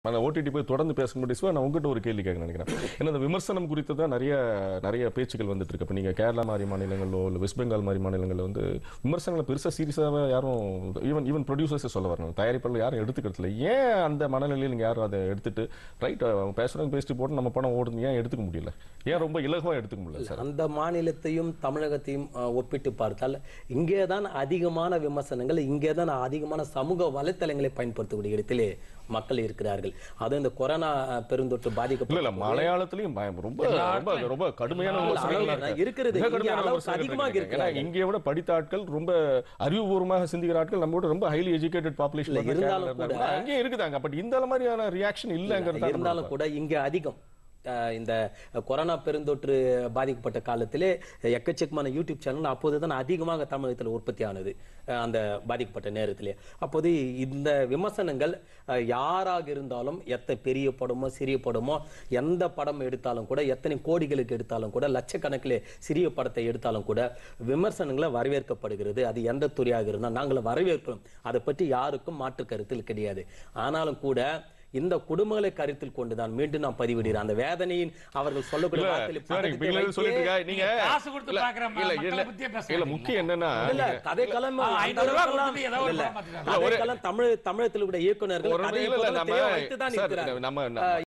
அந்த ஓடிடி போய் தொடர்ந்து பேச முடியும். நான் உங்ககிட்ட ஒரு கேள்வி கேட்க நினைக்கிறேன். ஏன்னா இந்த விமர்சனம் குறித்து தான் நிறைய பேச்சுக்கள் வந்துட்டு இருக்கு. இப்போ நீங்கள் கேரளா மாதிரி மாநிலங்களோ இல்லை வெஸ்ட் பெங்கால் மாதிரி மாநிலங்களில் வந்து விமர்சனங்களை பெருசாக சீரியஸாக யாரும் ஈவன் ப்ரொடியூசர்ஸே சொல்ல வரணும், தயாரிப்பாளர் யாரும் எடுத்துக்கிறதுல. ஏன் அந்த மனநிலையில் நீங்கள் யாரும் அதை எடுத்துட்டு ரைட் பேசுகிறவங்க பேசிட்டு போட்டு நம்ம படம் ஓடுது ஏன் எடுத்துக்க முடியல? ஏன் ரொம்ப இலகுவாக எடுத்துக்க முடியல சார்? அந்த மாநிலத்தையும் தமிழகத்தையும் ஒப்பிட்டு பார்த்தால் இங்கே தான் அதிகமான விமர்சனங்கள், இங்கே தான் அதிகமான சமூக வலைத்தளங்களை பயன்படுத்தக்கூடிய இடத்திலே மக்கள் இருக்கிறார்கள். அது இந்த கொரோனா பெருந்தொற்று பாதிக்கப்பட்ட மலையாளத்திலையும் ரொம்ப கடுமையான இருக்கிறது. இங்கே விட படித்த ஆட்கள், ரொம்ப அறிவுபூர்வமாக சிந்திக்கிற ஆட்கள் நம்ம கூட ரொம்ப ஹைலி எஜுகேட்டட் பாப்புலேஷன் இருந்தாலும் கூட அங்கே இருக்குதாங்க. பட் இந்த மாதிரியான ரியாக்ஷன் இல்லைங்கிறது இருந்தாலும் கூட இங்கே அதிகம். இந்த கொரோனா பெருந்தொற்று பாதிக்கப்பட்ட காலத்திலே எக்கச்சக்கமான யூடியூப் சேனல் அப்போதுதான் அதிகமாக தமிழகத்தில் உற்பத்தி ஆனது. அந்த பாதிக்கப்பட்ட நேரத்திலே அப்போது இந்த விமர்சனங்கள் யாராக இருந்தாலும், எத்தனை பெரிய படமோ சிறிய படமோ, எந்த படம் எடுத்தாலும் கூட, எத்தனை கோடிகளுக்கு எடுத்தாலும் கூட, லட்சக்கணக்கிலே சிறிய படத்தை எடுத்தாலும் கூட விமர்சனங்களை வரவேற்கப்படுகிறது. அது எந்த துறையாக இருந்தால் நாங்கள் வரவேற்கிறோம். அதை பற்றி யாருக்கும் மாற்று கருத்தில் கிடையாது. ஆனாலும் கூட இந்த குடும்பங்களை கருத்தில் கொண்டுதான் மீண்டும் நான் பதிவிடுகிறேன். அந்த வேதனையின் அவர்கள் சொல்லக்கூடிய முக்கியம் என்னன்னா கதைக்களம் தமிழகத்தில் கூட இயக்குநர்கள்